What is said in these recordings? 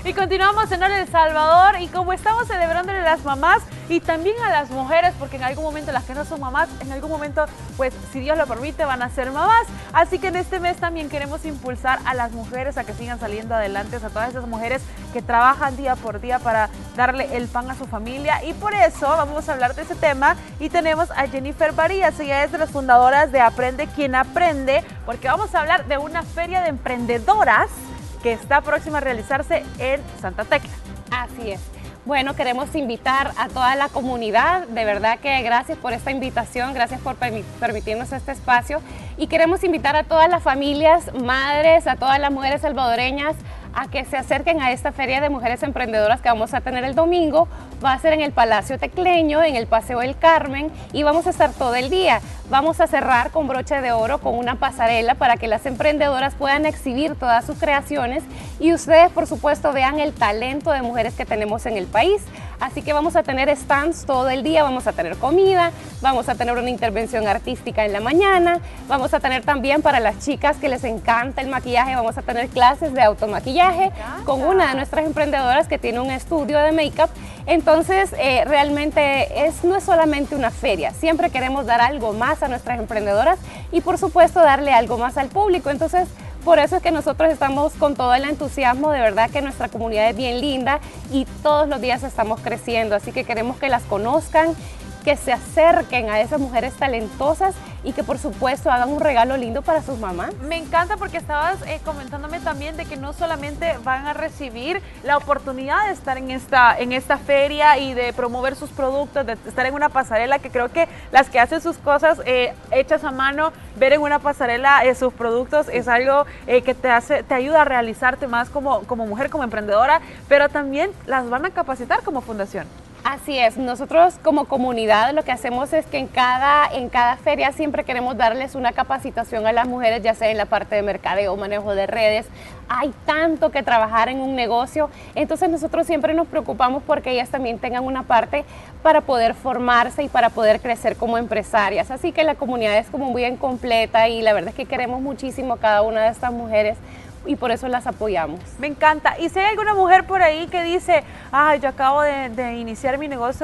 Y continuamos en El Salvador y como estamos celebrándole a las mamás y también a las mujeres, porque en algún momento las que no son mamás, en algún momento, pues si Dios lo permite, van a ser mamás. Así que en este mes también queremos impulsar a las mujeres a que sigan saliendo adelante, a todas esas mujeres que trabajan día por día para darle el pan a su familia. Y por eso vamos a hablar de ese tema y tenemos a Jennifer Varías. Ella es de las fundadoras de Aprende Quien Aprende, porque vamos a hablar de una feria de emprendedoras que está próxima a realizarse en Santa Tecla. Así es. Bueno, queremos invitar a toda la comunidad, de verdad que gracias por esta invitación, gracias por permitirnos este espacio y queremos invitar a todas las familias, madres, a todas las mujeres salvadoreñas a que se acerquen a esta feria de mujeres emprendedoras que vamos a tener el domingo. Va a ser en el Palacio Tecleño, en el Paseo del Carmen y vamos a estar todo el día. Vamos a cerrar con broche de oro con una pasarela para que las emprendedoras puedan exhibir todas sus creaciones y ustedes, por supuesto, vean el talento de mujeres que tenemos en el país. Así que vamos a tener stands todo el día, vamos a tener comida, vamos a tener una intervención artística en la mañana, vamos a tener también para las chicas que les encanta el maquillaje, vamos a tener clases de automaquillaje con una de nuestras emprendedoras que tiene un estudio de make-up. Entonces, realmente no es solamente una feria, siempre queremos dar algo más a nuestras emprendedoras y por supuesto darle algo más al público. Entonces, por eso es que nosotros estamos con todo el entusiasmo, de verdad que nuestra comunidad es bien linda y todos los días estamos creciendo, así que queremos que las conozcan, que se acerquen a esas mujeres talentosas y que por supuesto hagan un regalo lindo para sus mamás. Me encanta porque estabas comentándome también de que no solamente van a recibir la oportunidad de estar en esta feria y de promover sus productos, de estar en una pasarela, que creo que las que hacen sus cosas hechas a mano, ver en una pasarela sus productos es algo que te ayuda a realizarte más como mujer, como emprendedora, pero también las van a capacitar como fundación. Así es, nosotros como comunidad lo que hacemos es que en cada feria siempre queremos darles una capacitación a las mujeres, ya sea en la parte de mercadeo, manejo de redes. Hay tanto que trabajar en un negocio, entonces nosotros siempre nos preocupamos porque ellas también tengan una parte para poder formarse y para poder crecer como empresarias. Así que la comunidad es como muy completa y la verdad es que queremos muchísimo a cada una de estas mujeres y por eso las apoyamos. Me encanta. Y si hay alguna mujer por ahí que dice, yo acabo de iniciar mi negocio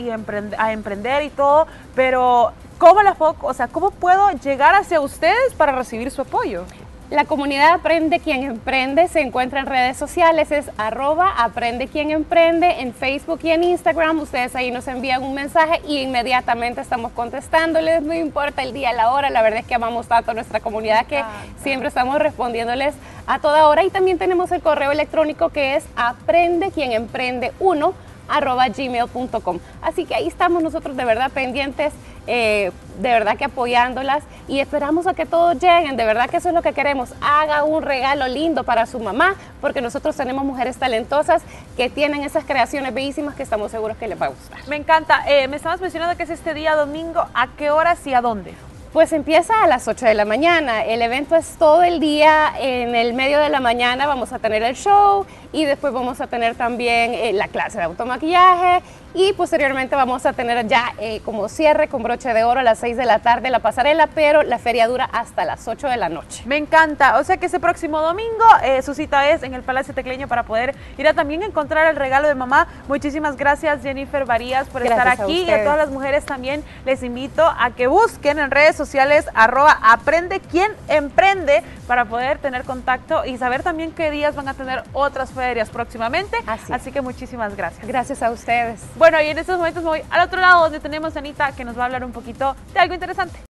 a emprender y todo, pero ¿cómo puedo llegar hacia ustedes para recibir su apoyo? La comunidad Aprende Quien Emprende se encuentra en redes sociales, es @Aprende Quien Emprende en Facebook y en Instagram. Ustedes ahí nos envían un mensaje y inmediatamente estamos contestándoles, no importa el día, la hora. La verdad es que amamos tanto a nuestra comunidad que siempre estamos respondiéndoles a toda hora. Y también tenemos el correo electrónico que es aprendequienemprende1@gmail.com. Así que ahí estamos nosotros de verdad pendientes, de verdad que apoyándolas y esperamos a que todos lleguen, de verdad que eso es lo que queremos. Haga un regalo lindo para su mamá, porque nosotros tenemos mujeres talentosas que tienen esas creaciones bellísimas que estamos seguros que les va a gustar. Me encanta. Me estabas mencionando que es este día domingo. ¿A qué horas y a dónde? Pues empieza a las 8 de la mañana, el evento es todo el día, en el medio de la mañana vamos a tener el show y después vamos a tener también la clase de automaquillaje y posteriormente vamos a tener ya como cierre con broche de oro a las 6 de la tarde la pasarela, pero la feria dura hasta las 8 de la noche. Me encanta, o sea que ese próximo domingo su cita es en el Palacio Tecleño para poder ir a también encontrar el regalo de mamá. Muchísimas gracias Jennifer Varías por estar aquí y a todas las mujeres también les invito a que busquen en redes sociales @Aprende Quien Emprende para poder tener contacto y saber también qué días van a tener otras ferias próximamente. Así que muchísimas gracias. Gracias a ustedes. Bueno, y en estos momentos me voy al otro lado donde tenemos a Anita que nos va a hablar un poquito de algo interesante.